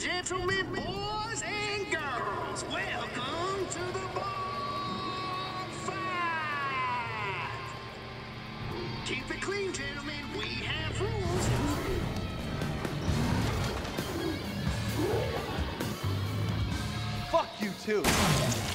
gentlemen, boys and girls, welcome to the bar fight. Keep it clean, gentlemen. We have rules. Fuck you too.